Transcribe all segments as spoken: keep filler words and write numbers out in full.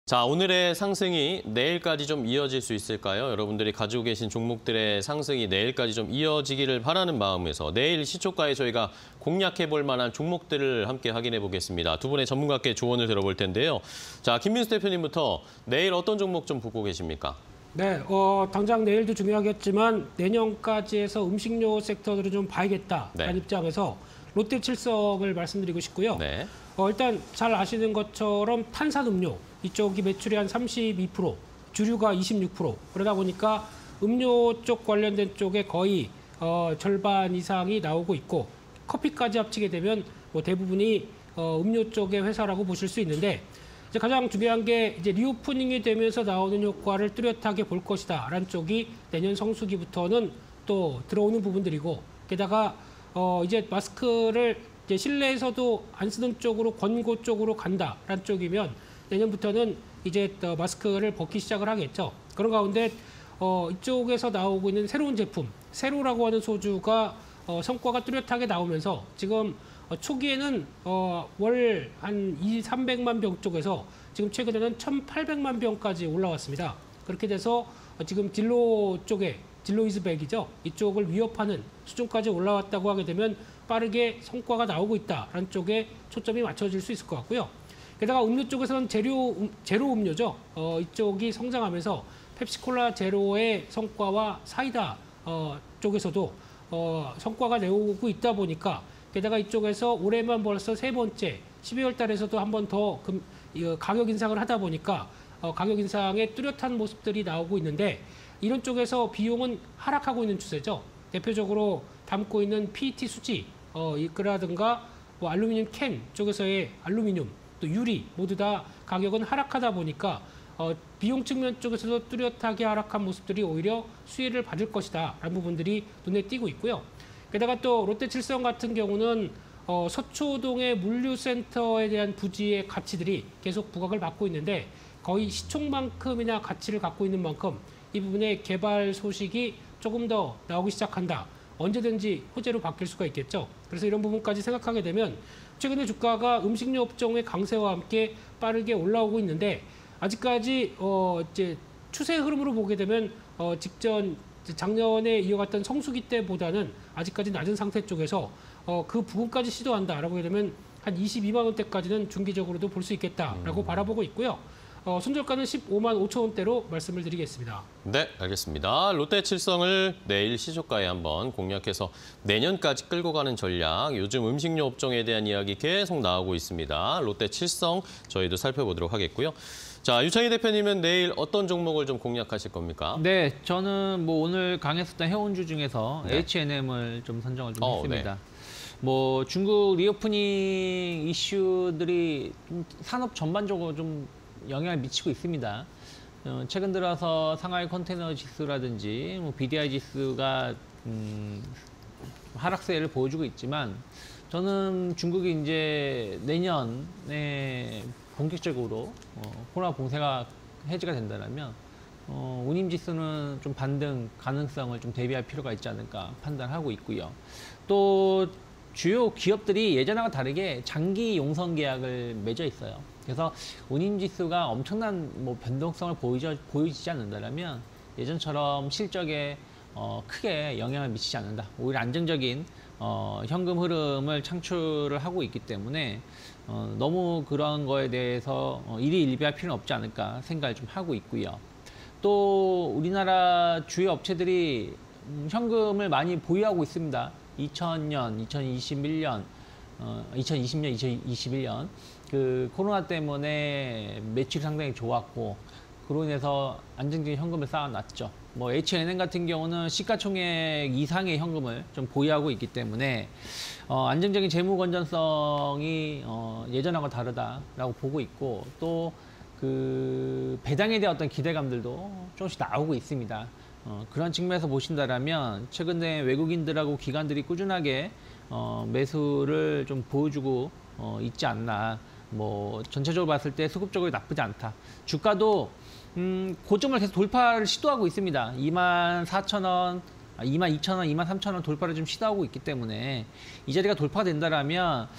자, 오늘의 상승이 내일까지 좀 이어질 수 있을까요? 여러분들이 가지고 계신 종목들의 상승이 내일까지 좀 이어지기를 바라는 마음에서 내일 시초가에 저희가 공략해 볼 만한 종목들을 함께 확인해 보겠습니다. 두 분의 전문가께 조언을 들어볼 텐데요. 자, 김민수 대표님부터 내일 어떤 종목 좀 보고 계십니까? 네, 어, 당장 내일도 중요하겠지만 내년까지 해서 음식료 섹터들을 좀 봐야겠다라는 네. 입장에서 롯데칠성을 말씀드리고 싶고요. 네. 어, 일단 잘 아시는 것처럼 탄산음료 이쪽이 매출이 한 삼십이 퍼센트, 주류가 이십육 퍼센트 그러다 보니까 음료 쪽 관련된 쪽에 거의 어, 절반 이상이 나오고 있고 커피까지 합치게 되면 뭐 대부분이 어, 음료 쪽의 회사라고 보실 수 있는데 이제 가장 중요한 게 이제 리오프닝이 되면서 나오는 효과를 뚜렷하게 볼 것이다라는 쪽이 내년 성수기부터는 또 들어오는 부분들이고 게다가 어, 이제 마스크를 이제 실내에서도 안 쓰는 쪽으로 권고 쪽으로 간다라는 쪽이면 내년부터는 이제 마스크를 벗기 시작을 하겠죠. 그런 가운데 어, 이쪽에서 나오고 있는 새로운 제품, 세로라고 하는 소주가 어, 성과가 뚜렷하게 나오면서 지금 어, 초기에는 어, 월 한 이삼백만 병 쪽에서 지금 최근에는 천팔백만 병까지 올라왔습니다. 그렇게 돼서 어, 지금 딜로 쪽에 딜로이즈백이죠. 이쪽을 위협하는 수준까지 올라왔다고 하게 되면 빠르게 성과가 나오고 있다라는 쪽에 초점이 맞춰질 수 있을 것 같고요. 게다가 음료 쪽에서는 제로, 음, 제로 음료죠. 어, 이쪽이 성장하면서 펩시콜라 제로의 성과와 사이다 어, 쪽에서도 어, 성과가 내오고 있다 보니까 게다가 이쪽에서 올해만 벌써 세 번째 십이월 달에서도 한 번 더 가격 인상을 하다 보니까 어, 가격 인상의 뚜렷한 모습들이 나오고 있는데 이런 쪽에서 비용은 하락하고 있는 추세죠. 대표적으로 담고 있는 피이티 수지, 어, 이거라든가 뭐 알루미늄 캔 쪽에서의 알루미늄, 또 유리 모두 다 가격은 하락하다 보니까 어, 비용 측면 쪽에서도 뚜렷하게 하락한 모습들이 오히려 수혜를 받을 것이다 라는 부분들이 눈에 띄고 있고요. 게다가 또 롯데칠성 같은 경우는 어, 서초동의 물류센터에 대한 부지의 가치들이 계속 부각을 받고 있는데 거의 시총만큼이나 가치를 갖고 있는 만큼 이 부분의 개발 소식이 조금 더 나오기 시작한다. 언제든지 호재로 바뀔 수가 있겠죠. 그래서 이런 부분까지 생각하게 되면 최근에 주가가 음식료 업종의 강세와 함께 빠르게 올라오고 있는데 아직까지 어 이제 추세 흐름으로 보게 되면 어 직전 작년에 이어갔던 성수기 때보다는 아직까지 낮은 상태 쪽에서 어 그 부분까지 시도한다라고 하게 되면 한 이십이만 원대까지는 중기적으로도 볼 수 있겠다라고 음. 바라보고 있고요. 어, 손절가는 십오만 오천 원대로 말씀을 드리겠습니다. 네, 알겠습니다. 롯데칠성을 내일 시초가에 한번 공략해서 내년까지 끌고 가는 전략, 요즘 음식료 업종에 대한 이야기 계속 나오고 있습니다. 롯데칠성 저희도 살펴보도록 하겠고요. 자, 유창희 대표님은 내일 어떤 종목을 좀 공략하실 겁니까? 네, 저는 뭐 오늘 강했었던 해운주 중에서 네. 에이치앤엠을 좀 선정을 좀 어, 했습니다. 네. 뭐 중국 리오프닝 이슈들이 좀 산업 전반적으로 좀 영향을 미치고 있습니다. 어, 최근 들어서 상하이 컨테이너 지수라든지 뭐 비디아이 지수가 음, 하락세를 보여주고 있지만 저는 중국이 이제 내년에 본격적으로 어, 코로나 봉쇄가 해제가 된다면 어, 운임 지수는 좀 반등 가능성을 좀 대비할 필요가 있지 않을까 판단하고 있고요. 또 주요 기업들이 예전과 다르게 장기 용선 계약을 맺어 있어요. 그래서 운임지수가 엄청난 뭐 변동성을 보이지, 보이지 않는다면 예전처럼 실적에 어, 크게 영향을 미치지 않는다. 오히려 안정적인 어, 현금 흐름을 창출을 하고 있기 때문에 어, 너무 그런 거에 대해서 어, 일희일비할 필요는 없지 않을까 생각을 좀 하고 있고요. 또 우리나라 주요 업체들이 음, 현금을 많이 보유하고 있습니다. 이천 년, 이천이십일 년, 어, 이천이십 년, 이천이십일 년 그 코로나 때문에 매출이 상당히 좋았고 그로 인해서 안정적인 현금을 쌓아놨죠. 뭐 에이치앤엠 같은 경우는 시가총액 이상의 현금을 좀 보유하고 있기 때문에 어, 안정적인 재무 건전성이 어, 예전하고 다르다라고 보고 있고 또 그 배당에 대한 어떤 기대감들도 조금씩 나오고 있습니다. 어, 그런 측면에서 보신다라면 최근에 외국인들하고 기관들이 꾸준하게 어, 매수를 좀 보여주고 어, 있지 않나. 뭐 전체적으로 봤을 때 수급적으로 나쁘지 않다. 주가도 음, 고점을 계속 돌파를 시도하고 있습니다. 이만 사천 원, 이만 이천 원, 이만 삼천 원 돌파를 좀 시도하고 있기 때문에 이 자리가 돌파가 된다라면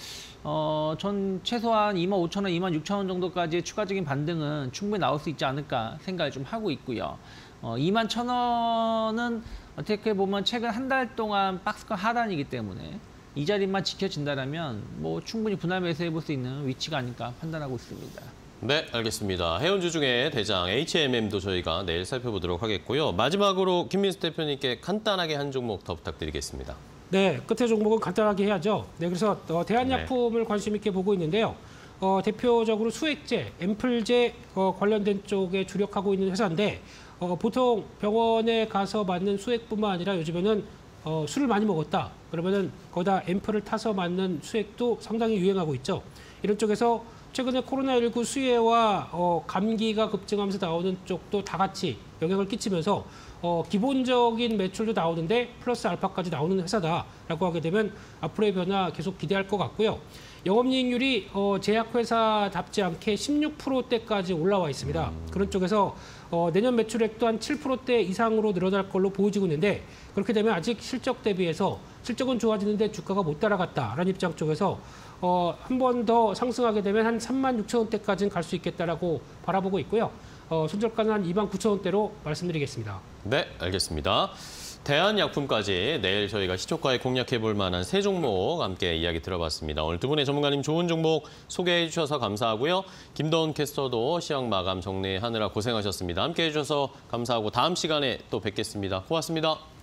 어, 전 최소한 이만 오천 원, 이만 육천 원 정도까지의 추가적인 반등은 충분히 나올 수 있지 않을까 생각을 좀 하고 있고요. 어, 이만 천 원은 어떻게 보면 최근 한 달 동안 박스권 하단이기 때문에 이 자리만 지켜진다면 뭐 충분히 분할 매수해 볼 수 있는 위치가 아닐까 판단하고 있습니다. 네, 알겠습니다. 해운주 중에 대장 에이치엠엠도 저희가 내일 살펴보도록 하겠고요. 마지막으로 김민수 대표님께 간단하게 한 종목 더 부탁드리겠습니다. 네, 끝의 종목은 간단하게 해야죠. 네, 그래서 어, 대한약품을 관심 있게 보고 있는데요. 어, 대표적으로 수액제, 앰플제 어, 관련된 쪽에 주력하고 있는 회사인데 어, 보통 병원에 가서 맞는 수액뿐만 아니라 요즘에는 어, 술을 많이 먹었다. 그러면은 거기다 앰플을 타서 맞는 수액도 상당히 유행하고 있죠. 이런 쪽에서 최근에 코로나십구 수혜와 어, 감기가 급증하면서 나오는 쪽도 다 같이 영향을 끼치면서 어, 기본적인 매출도 나오는데 플러스 알파까지 나오는 회사다라고 하게 되면 앞으로의 변화 계속 기대할 것 같고요. 영업이익률이 어, 제약회사답지 않게 십육 퍼센트대까지 올라와 있습니다. 음. 그런 쪽에서 어, 내년 매출액도 한 칠 퍼센트대 이상으로 늘어날 걸로 보여지고 있는데 그렇게 되면 아직 실적 대비해서 실적은 좋아지는데 주가가 못 따라갔다라는 입장 쪽에서 어, 한 번 더 상승하게 되면 한 삼만 육천 원대까지는 갈 수 있겠다라고 바라보고 있고요. 어, 손절가는 한 이만 구천 원대로 말씀드리겠습니다. 네, 알겠습니다. 대한약품까지 내일 저희가 시초가에 공략해 볼 만한 세 종목 함께 이야기 들어봤습니다. 오늘 두 분의 전문가님 좋은 종목 소개해 주셔서 감사하고요. 김도훈 캐스터도 시황 마감 정리하느라 고생하셨습니다. 함께 해주셔서 감사하고 다음 시간에 또 뵙겠습니다. 고맙습니다.